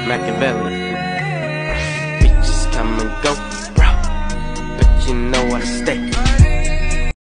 Machiavelli. Bitches come and go, bro, but you know what at stake.